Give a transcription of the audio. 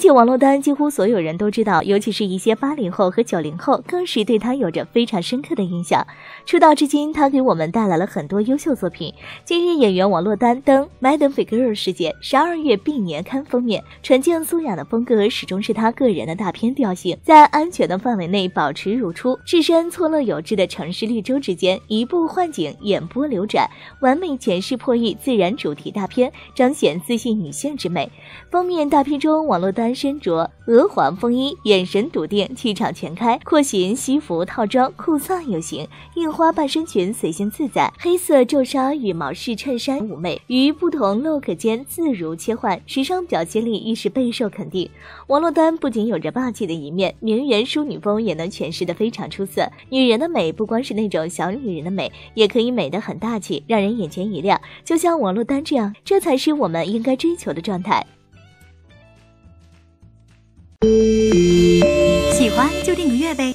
起王珞丹，几乎所有人都知道，尤其是一些80后和90后，更是对她有着非常深刻的印象。出道至今，她给我们带来了很多优秀作品。今日演员王珞丹登《Madame Figaro》世界12月 B 年刊封面，纯净素雅的风格始终是她个人的大片调性，在安全的范围内保持如初，置身错落有致的城市绿洲之间，移步换景，眼波流转，完美诠释破译自然主题大片，彰显自信女性之美。封面大片中，王珞丹身着鹅黄风衣，眼神笃定，气场全开，廓形西服套装酷飒有型，印花半身裙随性自在，黑色皱纱与毛式衬衫妩媚，于不同 look 间自如切换，时尚表现力亦是备受肯定。王珞丹不仅有着霸气的一面，名媛淑女风也能诠释得非常出色。女人的美不光是那种小女人的美，也可以美得很大气，让人眼前一亮。就像王珞丹这样，这才是我们应该追求的状态。 喜欢就订个月呗。